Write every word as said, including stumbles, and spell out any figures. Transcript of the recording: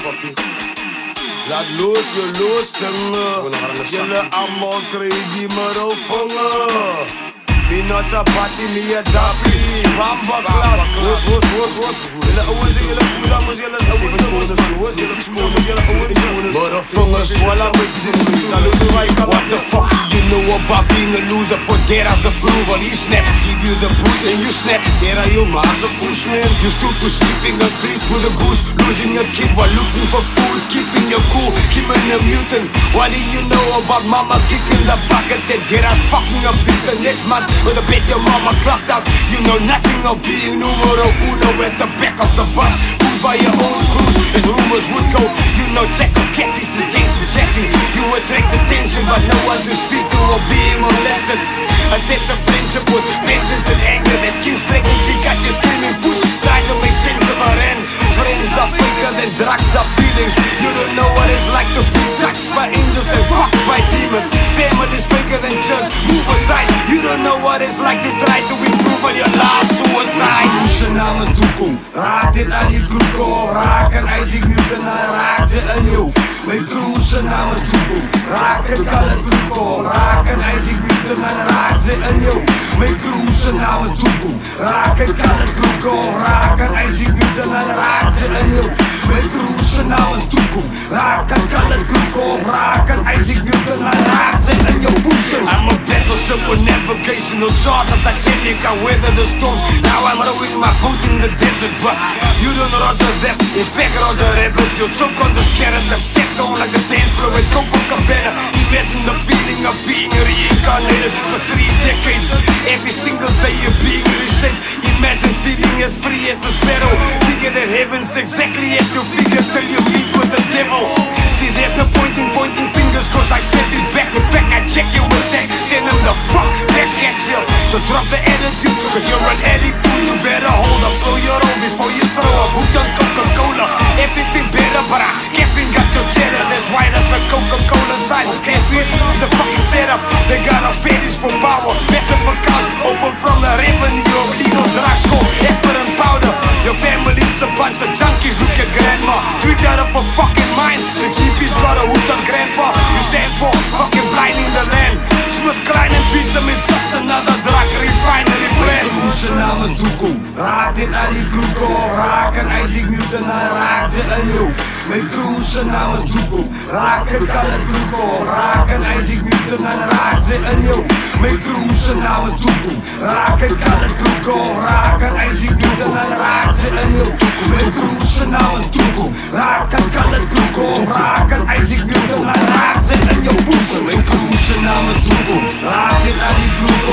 motherfucker. Laat los je los dingen. Jullie allemaal krijgen die maar opvangen. Me not a party, me a dappy. Bamba clap. Wos, wos, wos, wos. Jullie ouwens en jullie voedamers, jullie ouwens en wos. Jullie voedamers, jullie ouwens en wos. Motherfuckers, voilà met je zin. Salut de wijk. What the fuck do you know about being a loser? For there as approval, he snap. Give you the boot and you snap. There are your ma's a push, man. You stood to sleeping on streets with a goose. Losing your kid while looking for food. Keeping your cool, keeping a mutant. What do you know about mama kicking the bucket? That there as fucking a beast the next month. With a bet your mama clocked out. You know nothing of being numero uno at the back of the bus. Moved by your own crews and rumors would go. You know check of cat, this is gangster checking. You attract attention but no one to speak to or being molested. Attach a friendship with vengeance and anger that keeps breaking. She got you screaming push, try to make sense of her end. Friends are faker than drugged up feelings. You don't know what it's like to be touched by angels and fucked by demons. Family's faker than church, move aside. You don't know what it's like to try to improve on your last suicide. Zijn naam is Doekoe. Raak dit aan die kroeko. Raak en Isaac Newton en raak ze aan jou. Mijn crew zijn naam is Doekoe. Raak het kalle kroeko. Raak en Isaac Newton en raak ze aan jou. Mijn crew zijn naam is Doekoe. Raak het kalle kroeko. Raak en Isaac Newton en raak ze aan jou. Mijn crew zijn naam is Doekoe. Raak het kalle kroeko. Raak en Isaac Newton en raak ze aan jou. I'm a battleship with navigational charts. I'm Titanic, I weather the storms. Now I'm rowing my boat in the desert, but you don't roger that. In fact, roger rebel, you'll choke on this carrot. I'm stepped on like the dance floor with Copacabana. Imagine the feeling of being reincarnated for three decades. Every single day you're being reshaped. Imagine feeling as free as a sparrow. Thinking that heaven's exactly at your feet till you meet with the devil. See, there's no point in pointing fingers, cause I snap it back. In fact, I check you with that. Send them the fuck back at you. So drop the attitude, cause you're an addict too. You better hold up, slow your roll before you throw a boot on Coca-Cola. Everything better, but I caffeine got your cheddar. That's why there's a Coca-Cola inside. Catfish is the fucking setup. They got a fetish for power. Massive accounts open from the revenue of legal drugs called aspirin powder. Your family's a bunch of junkies, look at grandma. Tweet out of a fucking mind. The G P's got a hood on grandpa. You stand for fucking blinding the land. Smith, Klein and Pizza is just another drug refinery plan. Zijn naam is Doekoe. Raak dit aan die kroeko. Raak en Isaac Newton en raak ze aan jou. Mijn crew zijn naam is Doekoe. Raak het kalle kroeko. Raak en Isaac Newton en raak ze aan jou. Mijn crew zijn naam is Doekoe. Raak het kalle kroeko. Raak en Isaac Newton en raak ze aan jou. Mijn crew zijn naam is Doekoe. Raak het kalle kroeko. Raak en Isaac Newton en raak ze aan jou. Mijn crew zijn naam is Doekoe. Raak dit aan die kroeko.